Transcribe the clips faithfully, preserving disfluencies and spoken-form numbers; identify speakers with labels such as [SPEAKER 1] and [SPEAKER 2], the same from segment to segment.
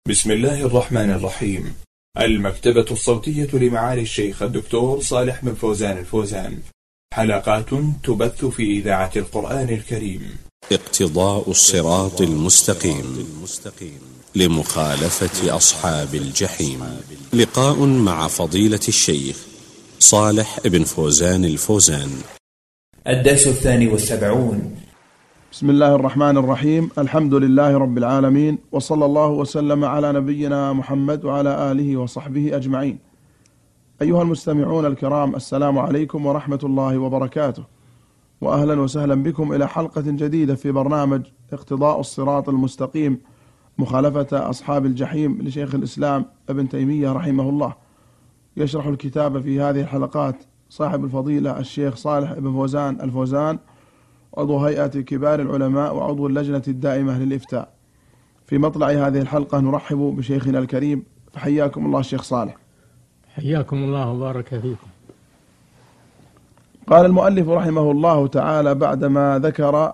[SPEAKER 1] بسم الله الرحمن الرحيم. المكتبة الصوتية لمعالي الشيخ الدكتور صالح بن فوزان الفوزان. حلقات تبث في إذاعة القرآن الكريم.
[SPEAKER 2] اقتضاء الصراط المستقيم لمخالفة أصحاب الجحيم. لقاء مع فضيلة الشيخ صالح بن فوزان الفوزان.
[SPEAKER 1] الدرس الثاني والسبعون.
[SPEAKER 3] بسم الله الرحمن الرحيم. الحمد لله رب العالمين، وصلى الله وسلم على نبينا محمد وعلى آله وصحبه أجمعين. أيها المستمعون الكرام، السلام عليكم ورحمة الله وبركاته، وأهلا وسهلا بكم إلى حلقة جديدة في برنامج اقتضاء الصراط المستقيم مخالفة أصحاب الجحيم لشيخ الإسلام ابن تيمية رحمه الله. يشرح الكتاب في هذه الحلقات صاحب الفضيلة الشيخ صالح بن فوزان الفوزان، عضو هيئة كبار العلماء وعضو اللجنة الدائمة للإفتاء. في مطلع هذه الحلقة نرحب بشيخنا الكريم، فحياكم الله الشيخ صالح.
[SPEAKER 4] حياكم الله وبارك فيكم.
[SPEAKER 3] قال المؤلف رحمه الله تعالى بعدما ذكر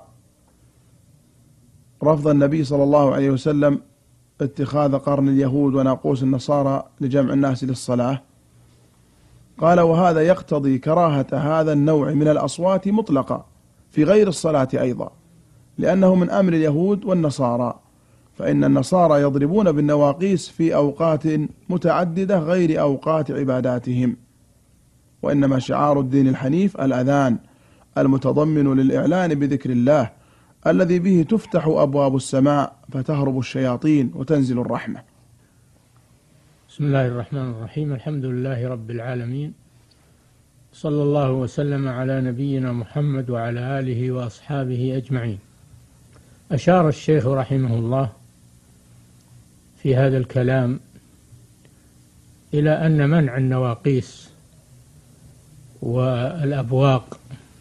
[SPEAKER 3] رفض النبي صلى الله عليه وسلم اتخاذ قرن اليهود وناقوس النصارى لجمع الناس للصلاة، قال: وهذا يقتضي كراهة هذا النوع من الأصوات مطلقة في غير الصلاة أيضا، لأنه من أمر اليهود والنصارى، فإن النصارى يضربون بالنواقيس في أوقات متعددة غير أوقات عباداتهم، وإنما شعار الدين الحنيف الأذان المتضمن للإعلان بذكر الله الذي به تفتح أبواب السماء فتهرب الشياطين وتنزل الرحمة.
[SPEAKER 4] بسم الله الرحمن الرحيم. الحمد لله رب العالمين، صلى الله وسلم على نبينا محمد وعلى آله وأصحابه أجمعين. أشار الشيخ رحمه الله في هذا الكلام إلى أن منع النواقيس والأبواق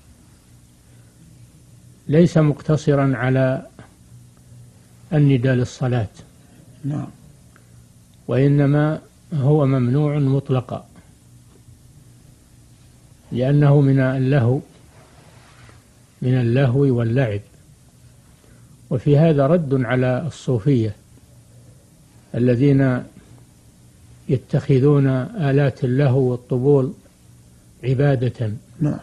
[SPEAKER 4] ليس مقتصرا على النداء للصلاة،
[SPEAKER 3] نعم،
[SPEAKER 4] وإنما هو ممنوع مطلقا، لأنه من اللهو من اللهو واللعب. وفي هذا رد على الصوفية الذين يتخذون آلات اللهو والطبول عبادة،
[SPEAKER 3] نعم،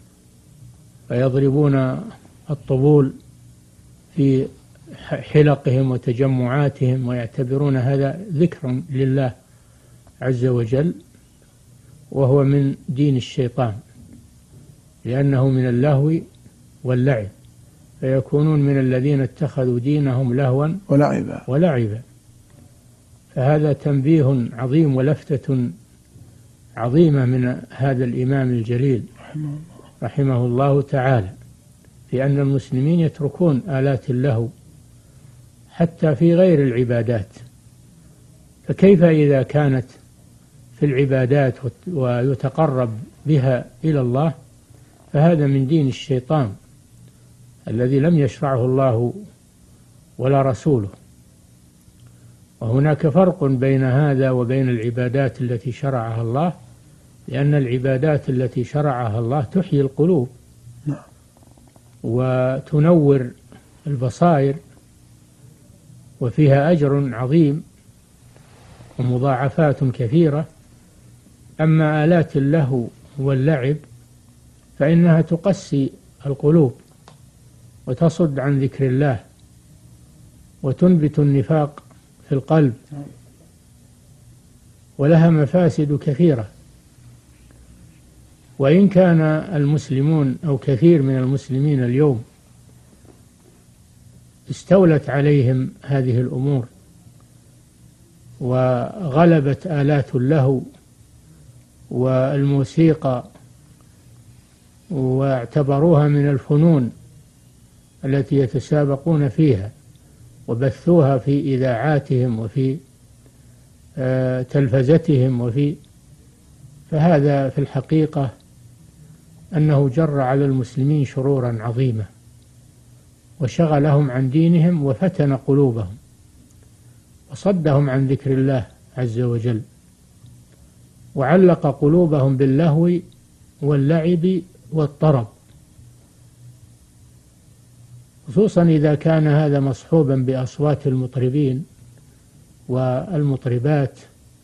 [SPEAKER 4] فيضربون الطبول في حلقهم وتجمعاتهم ويعتبرون هذا ذكر لله عز وجل، وهو من دين الشيطان، لأنه من اللهو واللعب، فيكونون من الذين اتخذوا دينهم لهوا
[SPEAKER 3] ولعبا
[SPEAKER 4] ولعبا. فهذا تنبيه عظيم ولفتة عظيمة من هذا الإمام الجليل رحمه الله تعالى، في أن المسلمين يتركون آلات اللهو حتى في غير العبادات. فكيف إذا كانت في العبادات ويتقرب بها إلى الله؟ فهذا من دين الشيطان الذي لم يشرعه الله ولا رسوله. وهناك فرق بين هذا وبين العبادات التي شرعها الله، لأن العبادات التي شرعها الله تحيي القلوب وتنور البصائر، وفيها أجر عظيم ومضاعفات كثيرة. أما آلات اللهو واللعب فإنها تقسي القلوب وتصد عن ذكر الله وتنبت النفاق في القلب، ولها مفاسد كثيرة. وإن كان المسلمون أو كثير من المسلمين اليوم استولت عليهم هذه الأمور وغلبت آلات اللهو والموسيقى واعتبروها من الفنون التي يتسابقون فيها وبثوها في إذاعاتهم وفي تلفزتهم وفي فهذا في الحقيقة أنه جر على المسلمين شرورا عظيمة وشغلهم عن دينهم وفتن قلوبهم وصدهم عن ذكر الله عز وجل، وعلق قلوبهم باللهو واللعب والطرب، خصوصا إذا كان هذا مصحوبا بأصوات المطربين والمطربات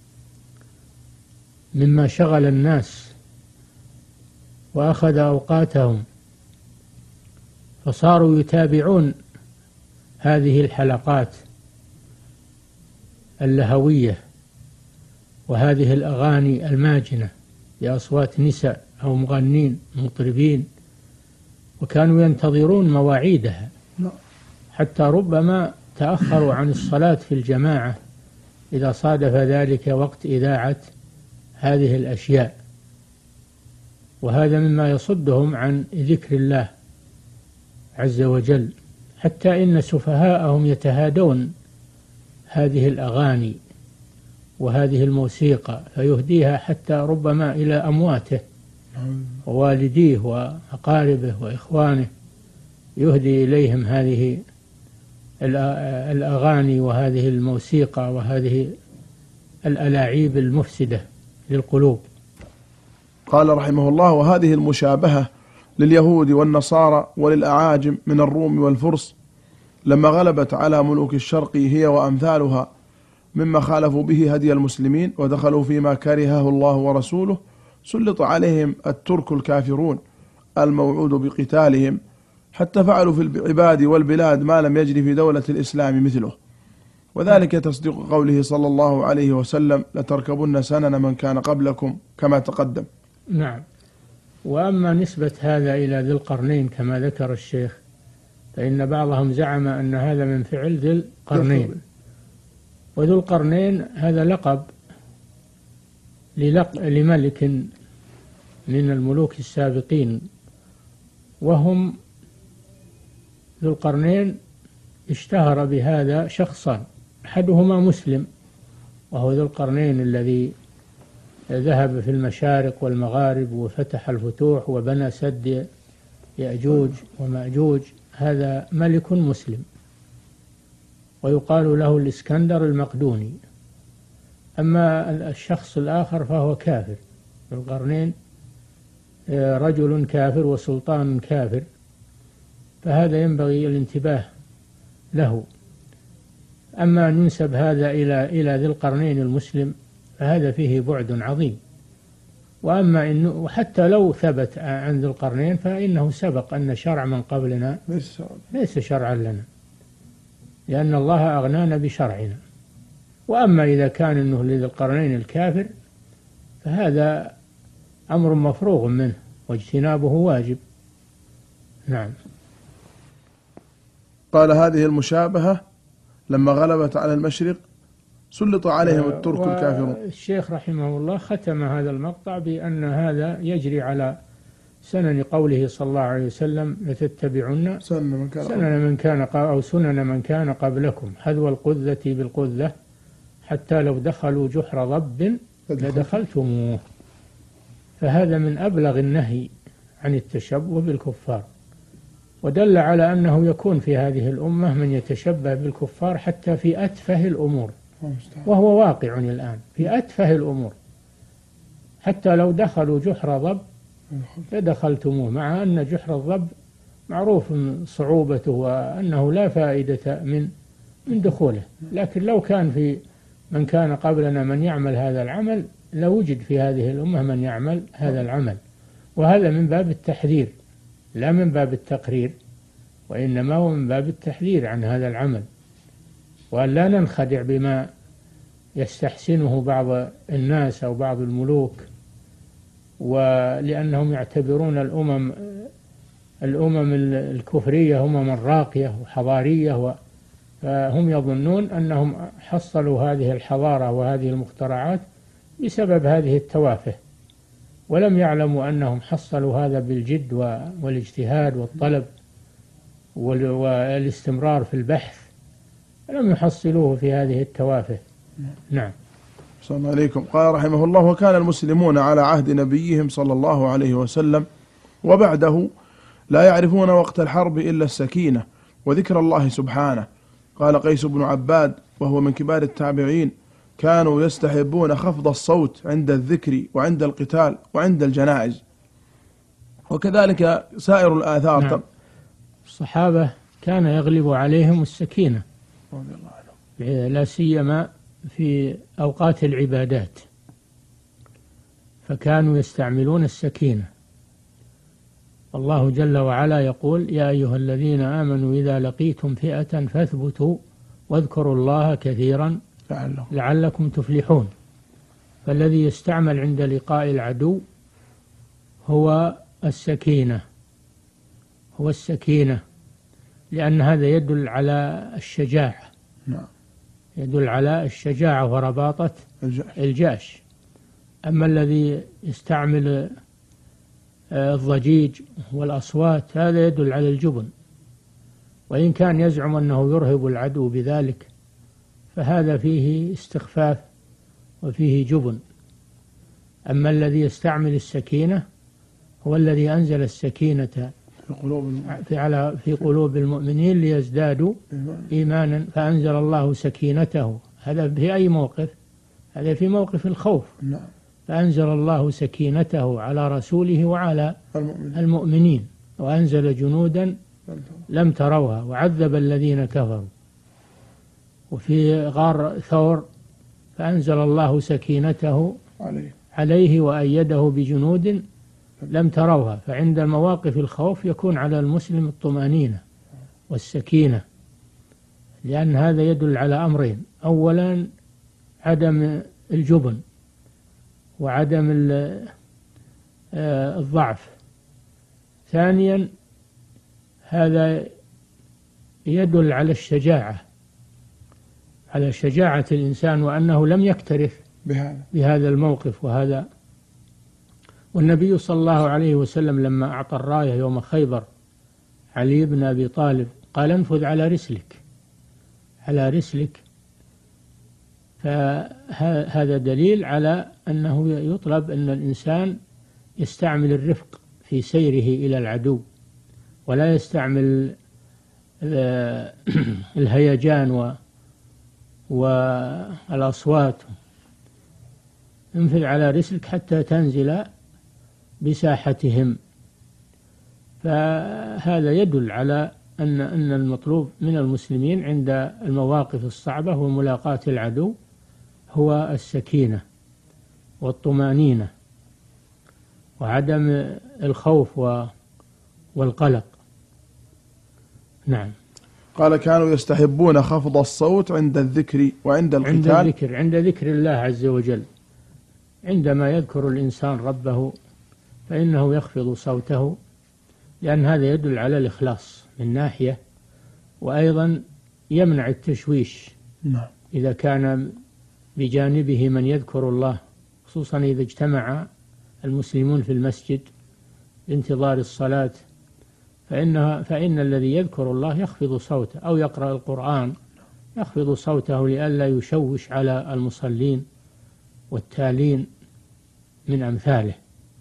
[SPEAKER 4] مما شغل الناس وأخذ أوقاتهم، فصاروا يتابعون هذه الحلقات اللهوية وهذه الأغاني الماجنة بأصوات نساء أو مغنين مطربين، وكانوا ينتظرون مواعيدها حتى ربما تأخروا عن الصلاة في الجماعة إذا صادف ذلك وقت إذاعة هذه الأشياء، وهذا مما يصدهم عن ذكر الله عز وجل، حتى إن سفهاءهم يتهادون هذه الأغاني وهذه الموسيقى فيهديها حتى ربما إلى أمواته ووالديه وأقاربه وإخوانه، يهدي إليهم هذه الأغاني وهذه الموسيقى وهذه الألاعيب المفسدة للقلوب.
[SPEAKER 3] قال رحمه الله: وهذه المشابهة لليهود والنصارى وللأعاجم من الروم والفرس لما غلبت على ملوك الشرق هي وأمثالها مما خالفوا به هدي المسلمين ودخلوا فيما كرهه الله ورسوله، سلط عليهم الترك الكافرون الموعود بقتالهم، حتى فعلوا في العباد والبلاد ما لم يجري في دولة الإسلام مثله، وذلك تصديق قوله صلى الله عليه وسلم: لتركبن سنن من كان قبلكم كما تقدم.
[SPEAKER 4] نعم. وأما نسبة هذا إلى ذي القرنين كما ذكر الشيخ، فإن بعضهم زعم أن هذا من فعل ذي القرنين، وذو القرنين هذا لقب لملك من الملوك السابقين، وهم ذو القرنين اشتهر بهذا شخصان، أحدهما مسلم وهو ذو القرنين الذي ذهب في المشارق والمغارب وفتح الفتوح وبنى سد يأجوج ومأجوج، هذا ملك مسلم ويقال له الإسكندر المقدوني. أما الشخص الآخر فهو كافر، ذو القرنين رجل كافر وسلطان كافر، فهذا ينبغي الانتباه له. أما ننسب هذا إلى إلى ذي القرنين المسلم فهذا فيه بعد عظيم. وأما إنه وحتى لو ثبت عن ذي القرنين فإنه سبق أن شرع من قبلنا ليس شرعا لنا، لأن الله أغنانا بشرعنا. وأما إذا كان أنه لذي القرنين الكافر فهذا أمر مفروغ منه واجتنابه واجب. نعم.
[SPEAKER 3] قال: هذه المشابهة لما غلبت على المشرق سلط عليهم الترك الكافرون.
[SPEAKER 4] الشيخ رحمه الله ختم هذا المقطع بأن هذا يجري على سنن قوله صلى الله عليه وسلم: لتتبعن سنن من كان سنن من كان أو سنن من كان قبلكم حذو القذة بالقذة حتى لو دخلوا جحر ضب لدخلتموه. فهذا من أبلغ النهي عن التشبه بالكفار، ودل على أنه يكون في هذه الأمة من يتشبه بالكفار حتى في أتفه الأمور، وهو واقع الآن في أتفه الأمور، حتى لو دخلوا جحر ضب لدخلتموه، مع أن جحر الضب معروف صعوبته وأنه لا فائدة من من دخوله، لكن لو كان في من كان قبلنا من يعمل هذا العمل لوجد في هذه الأمة من يعمل هذا العمل. وهذا من باب التحذير لا من باب التقرير، وإنما هو من باب التحذير عن هذا العمل، وأن لا ننخدع بما يستحسنه بعض الناس أو بعض الملوك، ولأنهم يعتبرون الأمم الأمم الكفرية أمما راقية وحضارية، فهم يظنون أنهم حصلوا هذه الحضارة وهذه المخترعات بسبب هذه التوافه، ولم يعلموا أنهم حصلوا هذا بالجد والاجتهاد والطلب والاستمرار في البحث، لم يحصلوه في هذه التوافه. نعم.
[SPEAKER 3] صلى الله عليكم. قال رحمه الله: وكان المسلمون على عهد نبيهم صلى الله عليه وسلم وبعده لا يعرفون وقت الحرب إلا السكينة وذكر الله سبحانه. قال قيس بن عباد وهو من كبار التابعين: كانوا يستحبون خفض الصوت عند الذكر وعند القتال وعند الجنائز. وكذلك سائر الآثار.
[SPEAKER 4] نعم. الصحابة كان يغلب عليهم السكينة، لا سيما في أوقات العبادات، فكانوا يستعملون السكينة. الله جل وعلا يقول: يا أيها الذين آمنوا إذا لقيتم فئة فاثبتوا واذكروا الله كثيرا لعلكم تفلحون. فالذي يستعمل عند لقاء العدو هو السكينة هو السكينة لأن هذا يدل على الشجاعة.
[SPEAKER 3] نعم.
[SPEAKER 4] يدل على الشجاعة ورباطة الجأش. أما الذي يستعمل الضجيج والأصوات هذا يدل على الجبن، وإن كان يزعم أنه يرهب العدو بذلك فهذا فيه استخفاف وفيه جبن. أما الذي يستعمل السكينة هو الذي أنزل السكينة
[SPEAKER 3] في قلوب
[SPEAKER 4] في على في قلوب المؤمنين ليزدادوا إيمانا، فأنزل الله سكينته. هذا في أي موقف؟ هذا في موقف الخوف.
[SPEAKER 3] نعم.
[SPEAKER 4] فأنزل الله سكينته على رسوله وعلى المؤمنين وأنزل جنودا لم تروها وعذب الذين كفروا. وفي غار ثور فأنزل الله سكينته عليه وأيده بجنود لم تروها. فعند مواقف الخوف يكون على المسلم الطمأنينة والسكينة، لأن هذا يدل على أمرين: أولا عدم الجبن وعدم الضعف، ثانيا هذا يدل على الشجاعة على شجاعة الإنسان وأنه لم يكترث بهذا الموقف. وهذا والنبي صلى الله عليه وسلم لما أعطى الراية يوم خيبر علي بن أبي طالب قال: انفذ على رسلك على رسلك. فهذا دليل على أنه يطلب أن الإنسان يستعمل الرفق في سيره إلى العدو، ولا يستعمل الهيجان والأصوات. انفذ على رسلك حتى تنزل بساحتهم. فهذا يدل على أن أن المطلوب من المسلمين عند المواقف الصعبة وملاقاة العدو هو السكينة والطمأنينة وعدم الخوف والقلق. نعم.
[SPEAKER 3] قال: كانوا يستحبون خفض الصوت عند الذكر وعند القتال.
[SPEAKER 4] عند الذكر عند ذكر الله عز وجل، عندما يذكر الإنسان ربه فإنه يخفض صوته، لأن هذا يدل على الإخلاص من ناحية، وأيضا يمنع التشويش.
[SPEAKER 3] نعم. إذا
[SPEAKER 4] كان بجانبه من يذكر الله، خصوصا إذا اجتمع المسلمون في المسجد بانتظار الصلاة، فإن, فإن الذي يذكر الله يخفض صوته أو يقرأ القرآن يخفض صوته لئلا يشوش على المصلين والتالين من أمثاله.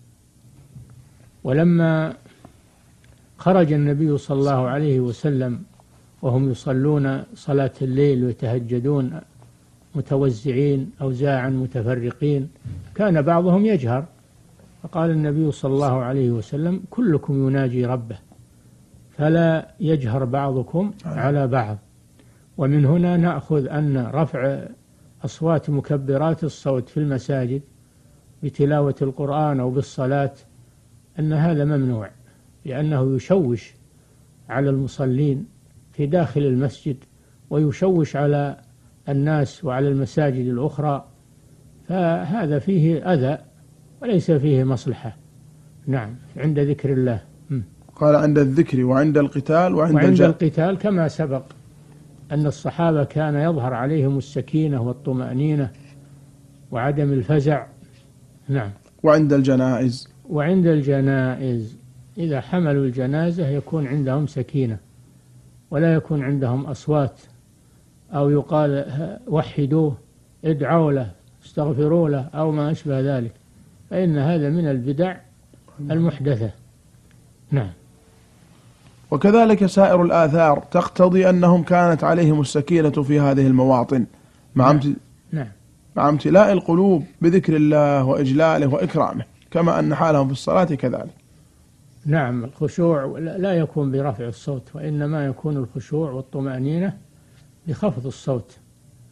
[SPEAKER 4] ولما خرج النبي صلى الله عليه وسلم وهم يصلون صلاة الليل ويتهجدون متوزعين أوزاعا متفرقين، كان بعضهم يجهر، فقال النبي صلى الله عليه وسلم: كلكم يناجي ربه فلا يجهر بعضكم على بعض. ومن هنا نأخذ أن رفع أصوات مكبرات الصوت في المساجد بتلاوة القرآن أو بالصلاة أن هذا ممنوع، لأنه يشوش على المصلين في داخل المسجد ويشوش على الناس وعلى المساجد الأخرى، فهذا فيه أذى وليس فيه مصلحة. نعم. عند ذكر الله.
[SPEAKER 3] قال: عند الذكر وعند القتال وعند,
[SPEAKER 4] وعند القتال كما سبق أن الصحابة كان يظهر عليهم السكينة والطمأنينة وعدم الفزع. نعم.
[SPEAKER 3] وعند الجنائز
[SPEAKER 4] وعند الجنائز إذا حملوا الجنازة يكون عندهم سكينة ولا يكون عندهم أصوات، أو يقال وحدوه، ادعوا له، استغفروا له، أو ما أشبه ذلك، فإن هذا من البدع المحدثة. نعم.
[SPEAKER 3] وكذلك سائر الآثار تقتضي أنهم كانت عليهم السكينة في هذه المواطن مع
[SPEAKER 4] نعم. نعم.
[SPEAKER 3] مع امتلاء القلوب بذكر الله وإجلاله وإكرامه، كما أن حالهم في الصلاة كذلك.
[SPEAKER 4] نعم. الخشوع لا يكون برفع الصوت، وإنما يكون الخشوع والطمأنينة بخفض الصوت.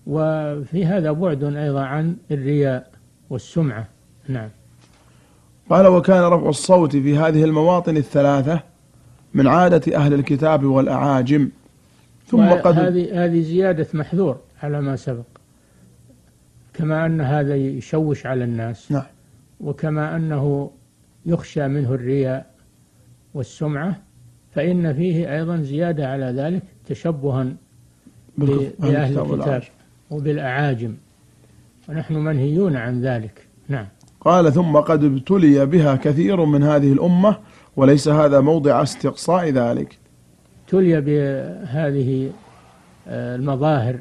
[SPEAKER 4] وفي هذا بعد أيضا عن الرياء والسمعة. نعم.
[SPEAKER 3] قال: وكان رفع الصوت في هذه المواطن الثلاثة من عادة أهل الكتاب والأعاجم. ثم قد
[SPEAKER 4] هذه هذه زيادة محذور على ما سبق، كما أن هذا يشوش على الناس.
[SPEAKER 3] نعم.
[SPEAKER 4] وكما أنه يخشى منه الرياء والسمعة، فإن فيه أيضا زيادة على ذلك تشبها بأهل الكتاب وبالأعاجم، ونحن منهيون عن ذلك. نعم.
[SPEAKER 3] قال: ثم قد ابتلي بها كثير من هذه الأمة، وليس هذا موضع استقصاء ذلك.
[SPEAKER 4] ابتلي بهذه المظاهر،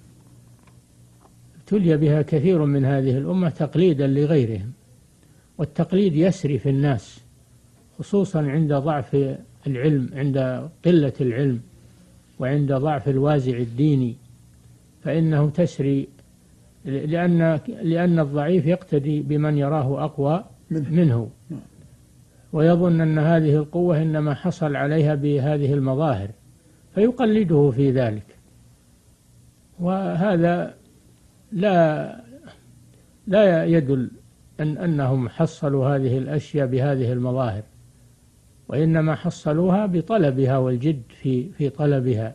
[SPEAKER 4] ابتلي بها كثير من هذه الأمة تقليدا لغيرهم، والتقليد يسري في الناس، خصوصا عند ضعف العلم، عند قلة العلم، وعند ضعف الوازع الديني، فإنه تسري، لأن لأن الضعيف يقتدي بمن يراه أقوى منه، ويظن أن هذه القوة إنما حصل عليها بهذه المظاهر، فيقلده في ذلك. وهذا لا لا يدل أن أنهم حصلوا هذه الأشياء بهذه المظاهر، وإنما حصلوها بطلبها والجد في في طلبها،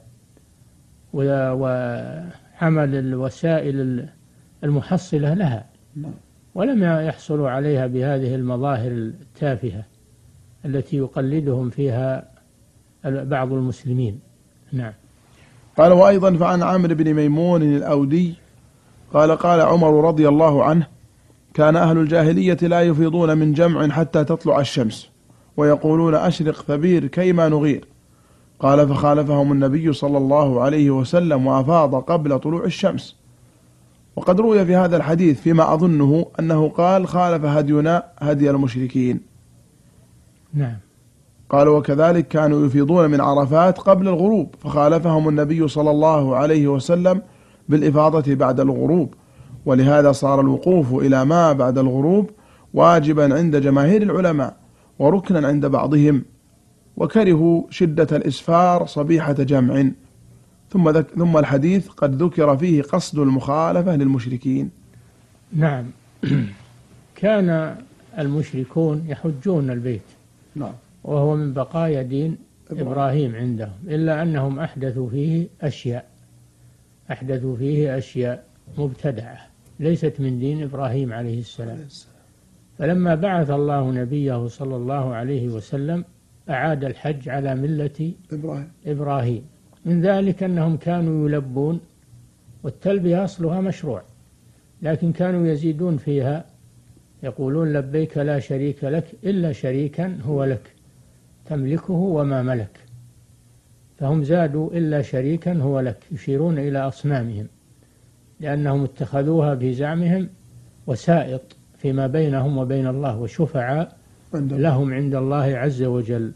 [SPEAKER 4] وعمل الوسائل المحصلة لها، ولم يحصلوا عليها بهذه المظاهر التافهة التي يقلدهم فيها بعض المسلمين. نعم.
[SPEAKER 3] قال: وأيضا فعن عمرو بن ميمون الأودي قال: قال عمر رضي الله عنه: كان أهل الجاهلية لا يفيضون من جمع حتى تطلع الشمس، ويقولون: أشرق ثبير كيما نغير. قال: فخالفهم النبي صلى الله عليه وسلم وأفاض قبل طلوع الشمس. وقد روي في هذا الحديث فيما أظنه أنه قال: خالف هدينا هدي المشركين.
[SPEAKER 4] نعم.
[SPEAKER 3] قال: وكذلك كانوا يفيضون من عرفات قبل الغروب، فخالفهم النبي صلى الله عليه وسلم بالإفاضة بعد الغروب، ولهذا صار الوقوف إلى ما بعد الغروب واجبا عند جماهير العلماء، وركنا عند بعضهم، وكرهوا شدة الإسفار صبيحة جمع. ثم ثم الحديث قد ذكر فيه قصد المخالفة للمشركين.
[SPEAKER 4] نعم. كان المشركون يحجون البيت،
[SPEAKER 3] نعم،
[SPEAKER 4] وهو من بقايا دين إبراهيم عندهم، إلا أنهم أحدثوا فيه أشياء أحدثوا فيه أشياء مبتدعة ليست من دين إبراهيم عليه السلام. فلما بعث الله نبيه صلى الله عليه وسلم أعاد الحج على ملة
[SPEAKER 3] إبراهيم,
[SPEAKER 4] إبراهيم. من ذلك أنهم كانوا يلبون، والتلبية أصلها مشروع، لكن كانوا يزيدون فيها، يقولون: لبيك لا شريك لك إلا شريكا هو لك تملكه وما ملك. فهم زادوا إلا شريكا هو لك، يشيرون إلى أصنامهم، لأنهم اتخذوها بزعمهم وسائط فيما بينهم وبين الله، وشفعاء لهم عند الله عز وجل.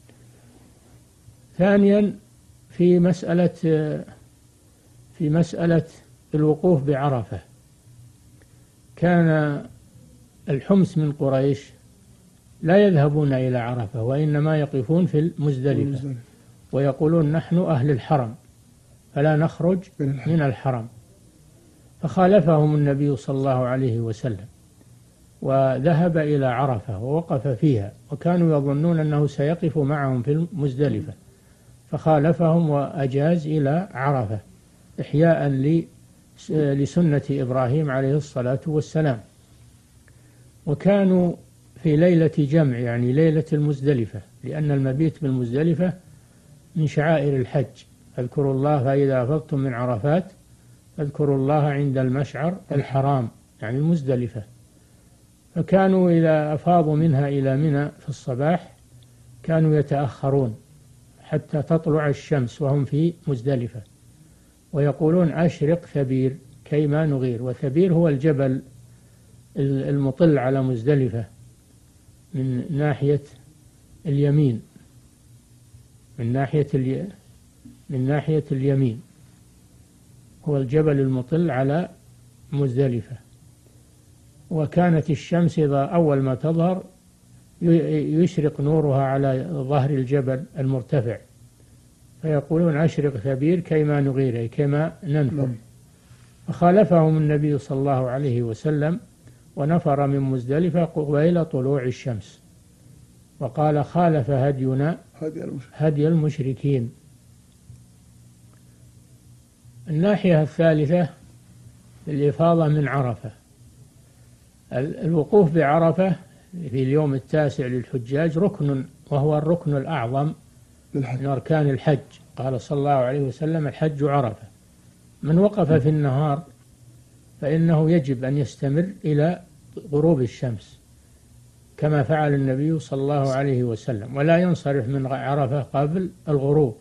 [SPEAKER 4] ثانيا، في مسألة في مسألة الوقوف بعرفة، كان الحمس من قريش لا يذهبون إلى عرفة، وإنما يقفون في المزدلفة ويقولون: نحن أهل الحرم فلا نخرج من الحرم. فخالفهم النبي صلى الله عليه وسلم وذهب إلى عرفة ووقف فيها، وكانوا يظنون أنه سيقف معهم في المزدلفة، فخالفهم وأجاز إلى عرفة إحياء لسنة إبراهيم عليه الصلاة والسلام. وكانوا في ليلة جمع، يعني ليلة المزدلفة، لأن المبيت بالمزدلفة من شعائر الحج: اذكروا الله فإذا أفضتم من عرفات اذكروا الله عند المشعر الحرام، يعني المزدلفة. فكانوا إذا أفاضوا منها إلى منى في الصباح كانوا يتأخرون حتى تطلع الشمس وهم في مزدلفة، ويقولون: أشرق ثبير كيما نغير. وثبير هو الجبل المطل على مزدلفة من ناحية اليمين، من ناحية الي... من ناحية اليمين هو الجبل المطل على مزدلفة. وكانت الشمس إذا أول ما تظهر يشرق نورها على ظهر الجبل المرتفع، فيقولون: أشرق ثبير كيما نغير، أي كما ننفر. فخالفهم النبي صلى الله عليه وسلم ونفر من مزدلفة قبيل طلوع الشمس، وقال خالف هدينا هدي المشركين. الناحية الثالثة الإفاضة من عرفة. الوقوف بعرفة في اليوم التاسع للحجاج ركن، وهو الركن الأعظم من أركان الحج. قال صلى الله عليه وسلم الحج عرفة، من وقف في النهار فإنه يجب أن يستمر إلى غروب الشمس كما فعل النبي صلى الله عليه وسلم، ولا ينصرف من عرفة قبل الغروب،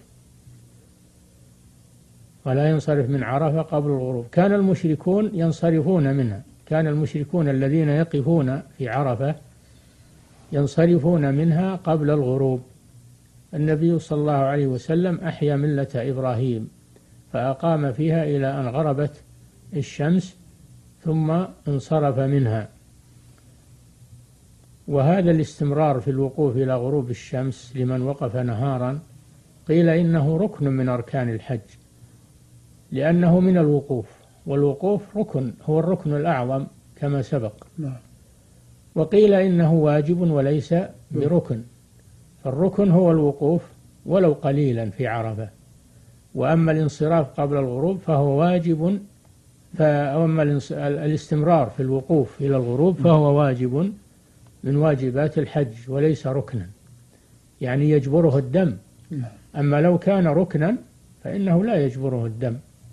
[SPEAKER 4] ولا ينصرف من عرفة قبل الغروب. كان المشركون ينصرفون منها، كان المشركون الذين يقفون في عرفة ينصرفون منها قبل الغروب. النبي صلى الله عليه وسلم أحيا ملة إبراهيم فأقام فيها إلى أن غربت الشمس ثم انصرف منها. وهذا الاستمرار في الوقوف إلى غروب الشمس لمن وقف نهارا قيل إنه ركن من أركان الحج، لأنه من الوقوف، والوقوف ركن، هو الركن الأعظم كما سبق. وقيل إنه واجب وليس بركن، فالركن هو الوقوف ولو قليلا في عرفة، وأما الانصراف قبل الغروب فهو واجب، فأما الاستمرار في الوقوف إلى الغروب فهو واجب من واجبات الحج وليس ركنا، يعني يجبره الدم. أما لو كان ركنا فإنه لا يجبره الدم.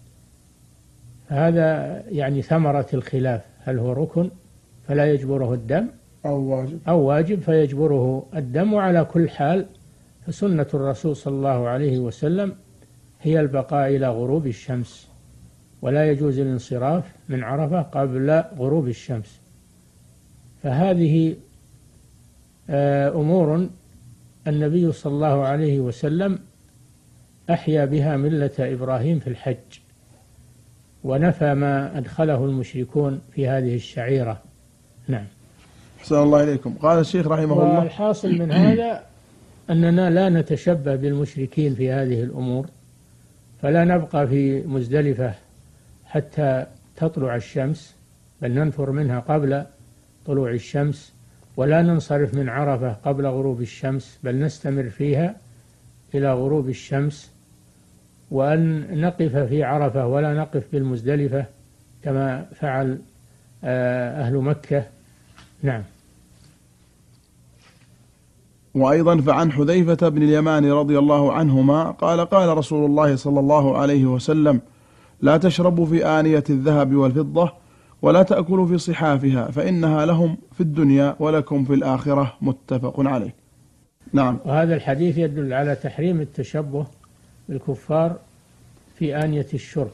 [SPEAKER 4] هذا يعني ثمرة الخلاف، هل هو ركن فلا يجبره الدم
[SPEAKER 3] أو واجب
[SPEAKER 4] أو واجب فيجبره الدم. وعلى كل حال فسنة الرسول صلى الله عليه وسلم هي البقاء إلى غروب الشمس، ولا يجوز الانصراف من عرفة قبل غروب الشمس. فهذه أمور النبي صلى الله عليه وسلم أحيا بها ملة إبراهيم في الحج، ونفى ما أدخله المشركون في هذه الشعيرة. نعم.
[SPEAKER 3] أحسن الله إليكم. قال الشيخ رحمه الله:
[SPEAKER 4] والحاصل من هذا أننا لا نتشبه بالمشركين في هذه الأمور، فلا نبقى في مزدلفة حتى تطلع الشمس، بل ننفر منها قبل طلوع الشمس، ولا ننصرف من عرفة قبل غروب الشمس، بل نستمر فيها إلى غروب الشمس، وأن نقف في عرفة ولا نقف بالمزدلفة كما فعل أهل مكة. نعم.
[SPEAKER 3] وأيضا فعن حذيفة بن اليمان رضي الله عنهما قال: قال رسول الله صلى الله عليه وسلم: لا تشربوا في آنية الذهب والفضة، ولا تأكلوا في صحافها، فإنها لهم في الدنيا ولكم في الآخرة. متفق عليه. نعم.
[SPEAKER 4] وهذا الحديث يدل على تحريم التشبه بالكفار في آنية الشرب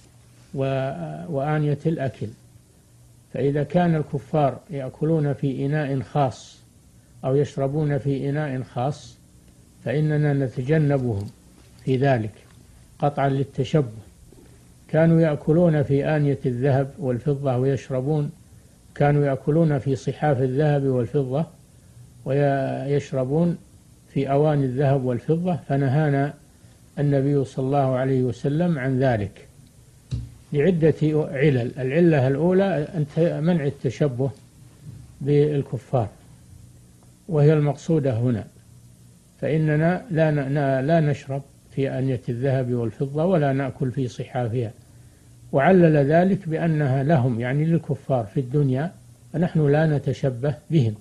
[SPEAKER 4] وآنية الأكل. فإذا كان الكفار يأكلون في إناء خاص أو يشربون في إناء خاص فإننا نتجنبهم في ذلك قطعا للتشبه. كانوا يأكلون في آنية الذهب والفضة ويشربون، كانوا يأكلون في صحاف الذهب والفضة ويشربون في أواني الذهب والفضة، فنهانا النبي صلى الله عليه وسلم عن ذلك لعدة علل. العلة الأولى منع التشبه بالكفار، وهي المقصودة هنا، فإننا لا لا نشرب في آنية الذهب والفضة ولا نأكل في صحافها، وعلل ذلك بأنها لهم يعني للكفار في الدنيا، ونحن لا نتشبه بهم.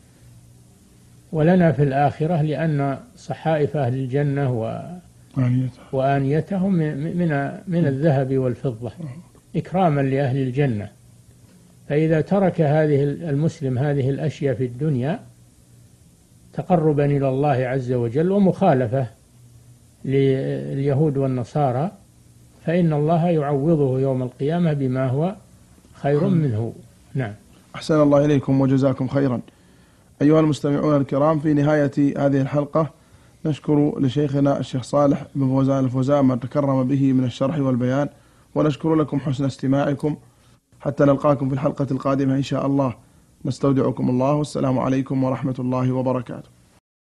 [SPEAKER 4] ولنا في الآخرة لأن صحائف أهل الجنة و وآنيتهم من من الذهب والفضة إكراما لأهل الجنة. فإذا ترك هذه المسلم هذه الأشياء في الدنيا تقربا إلى الله عز وجل ومخالفة لليهود والنصارى، فإن الله يعوضه يوم القيامة بما هو خير منه. نعم.
[SPEAKER 3] أحسن الله إليكم وجزاكم خيرا. أيها المستمعون الكرام، في نهاية هذه الحلقة نشكر لشيخنا الشيخ صالح بن فوزان الفوزان ما تكرم به من الشرح والبيان، ونشكر لكم حسن استماعكم. حتى نلقاكم في الحلقة القادمة إن شاء الله. نستودعكم الله، والسلام عليكم ورحمة الله وبركاته.